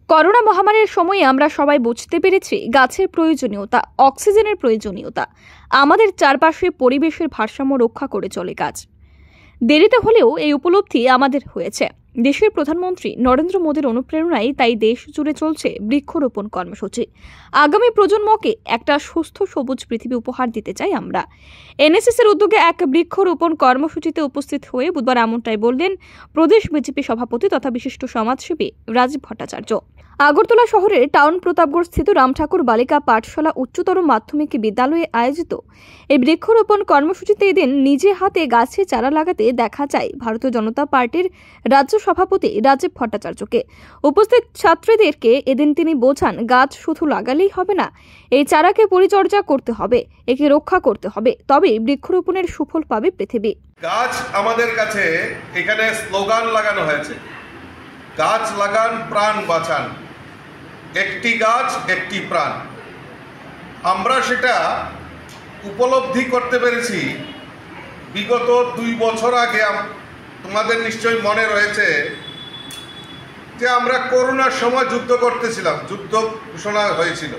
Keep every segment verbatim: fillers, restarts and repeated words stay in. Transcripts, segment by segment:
Corona মহামারীর সময়ে আমরা সবাই বুঝতে পেরেছি গাছের প্রয়োজনীয়তা, অক্সিজেনের প্রয়োজনীয়তা। আমাদের চারপাশে পরিবেশের ভারসাম্য রক্ষা করে চলে গাছ। দেরিতে হলেও এই উপলব্ধি আমাদের হয়েছে। দেশের প্রধানমন্ত্রী নরেন্দ্র মোদীর অনুপ্রেরণায় তাই দেশ জুড়ে চলছে বৃক্ষরোপণ কর্মসূচি। আগামী প্রজন্মকে একটা সুস্থ সবুজ পৃথিবী উপহার দিতে চাই আমরা। এনএসএস এর উদ্যোগে এক বৃক্ষরোপণ কর্মসূচিতে উপস্থিত হয়ে বুধবার এমনটাই বললেন প্রদেশ বিজেপি সভাপতি তথা বিশিষ্ট সমাজসেবী রাজীব ভট্টাচার্য। আগরতলা শহরের টাউন প্রতাপগড় স্থিত রামঠাকুর বালিকা পাঠশালা উচ্চতর মাধ্যমিক বিদ্যালয়ে আয়োজিত এই বৃক্ষরোপণ কর্মসূচিতে এদিন নিজে হাতে গাছে চারা লাগাতে দেখা যায় ভারতীয় জনতা পার্টির রাজ্য সভাপতি রাজীব ভট্টাচার্যকে। উপস্থিত ছাত্রীদেরকে এদিন তিনি বোঝান, গাছ শুধু লাগালেই হবে না, এই চারাকে পরিচর্যা করতে হবে, একে রক্ষা করতে হবে, তবেই বৃক্ষরোপণের সুফল পাবে পৃথিবী। গাছ আমাদের কাছে এখানে স্লোগান লাগানো হয়েছে, গাছ লাগান প্রাণ বাঁচান, একটি গাছ একটি প্রাণ। আমরা সেটা উপলব্ধি করতে পেরেছি বিগত দুই বছর আগে। তোমাদের নিশ্চয়ই মনে রয়েছে যে আমরা করোনার সময় যুদ্ধ করতেছিলাম, যুদ্ধ ঘোষণা হয়েছিল।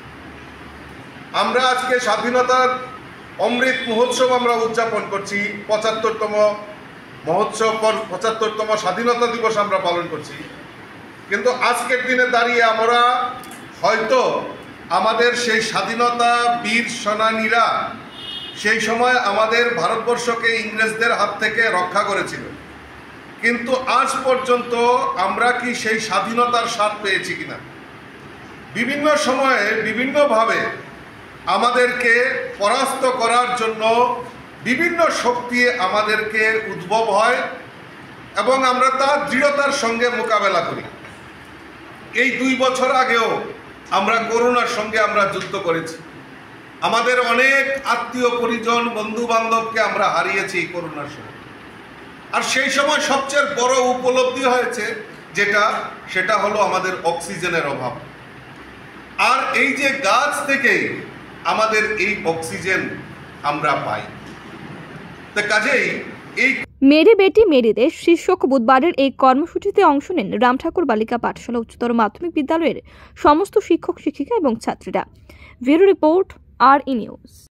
আমরা আজকে স্বাধীনতার অমৃত মহোৎসব আমরা উদযাপন করছি, পঁচাত্তরতম মহোৎসব, পঁচাত্তরতম স্বাধীনতা দিবস আমরা পালন করছি। কিন্তু আজকের দিনে দাঁড়িয়ে আমরা হয়তো আমাদের সেই স্বাধীনতা বীর সেনানীরা সেই সময় আমাদের ভারতবর্ষকে ইংরেজদের হাত থেকে রক্ষা করেছিল, কিন্তু আজ পর্যন্ত আমরা কি সেই স্বাধীনতার স্বাদ পেয়েছি কিনা? বিভিন্ন সময়ে বিভিন্নভাবে আমাদেরকে পরাস্ত করার জন্য বিভিন্ন শক্তি আমাদেরকে উদ্ভব হয় এবং আমরা তার দৃঢ়তার সঙ্গে মোকাবেলা করি। এই দুই বছর আগেও আমরা করোনার সঙ্গে আমরা যুদ্ধ করেছি। আমাদের অনেক আত্মীয় পরিজন বন্ধু বান্ধবকে আমরা হারিয়েছি এই করোনার সময়। আর সেই সময় সবচেয়ে বড় উপলব্ধি হয়েছে যেটা, সেটা হলো আমাদের অক্সিজেনের অভাব। আর এই যে গাছ থেকেই আমাদের এই অক্সিজেন আমরা পাই। তো কাজেই এই মেরি বেটি মেরি দেশ শীর্ষক বুধবারের এই কর্মসূচিতে অংশ নেন রামঠাকুর বালিকা পাঠশালা উচ্চতর মাধ্যমিক বিদ্যালয়ের সমস্ত শিক্ষক শিক্ষিকা এবং ছাত্রীরা। Bureau report, R E news.